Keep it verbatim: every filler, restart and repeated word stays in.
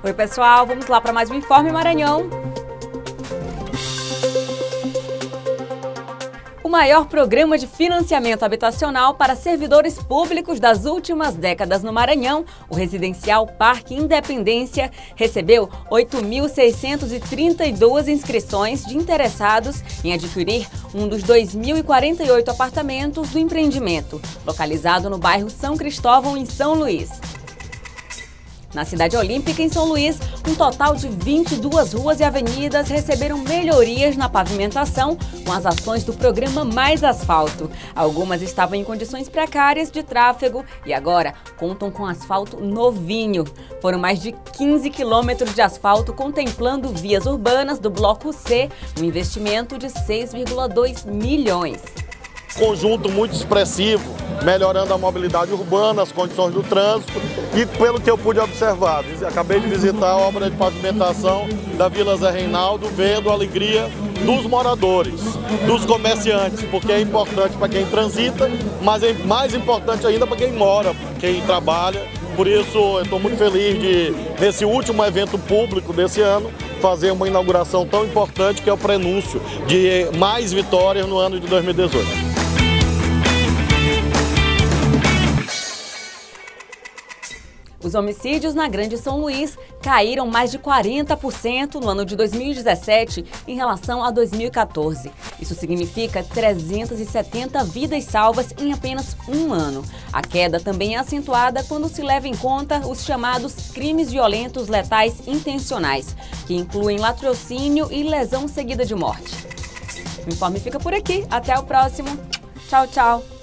Oi, pessoal, vamos lá para mais um Informe Maranhão. O maior programa de financiamento habitacional para servidores públicos das últimas décadas no Maranhão, o Residencial Parque Independência, recebeu oito mil seiscentas e trinta e duas inscrições de interessados em adquirir um dos dois mil e quarenta e oito apartamentos do empreendimento, localizado no bairro São Cristóvão, em São Luís. Na Cidade Olímpica, em São Luís, um total de vinte e duas ruas e avenidas receberam melhorias na pavimentação com as ações do programa Mais Asfalto. Algumas estavam em condições precárias de tráfego e agora contam com asfalto novinho. Foram mais de quinze quilômetros de asfalto contemplando vias urbanas do Bloco C, um investimento de seis vírgula dois milhões. Conjunto muito expressivo, melhorando a mobilidade urbana, as condições do trânsito e pelo que eu pude observar, acabei de visitar a obra de pavimentação da Vila Zé Reinaldo, vendo a alegria dos moradores, dos comerciantes, porque é importante para quem transita, mas é mais importante ainda para quem mora, quem trabalha. Por isso eu estou muito feliz de, nesse último evento público desse ano, fazer uma inauguração tão importante que é o prenúncio de mais vitórias no ano de dois mil e dezoito. Os homicídios na Grande São Luís caíram mais de quarenta por cento no ano de dois mil e dezessete em relação a dois mil e quatorze. Isso significa trezentas e setenta vidas salvas em apenas um ano. A queda também é acentuada quando se leva em conta os chamados crimes violentos letais intencionais, que incluem latrocínio e lesão seguida de morte. O informe fica por aqui. Até o próximo. Tchau, tchau.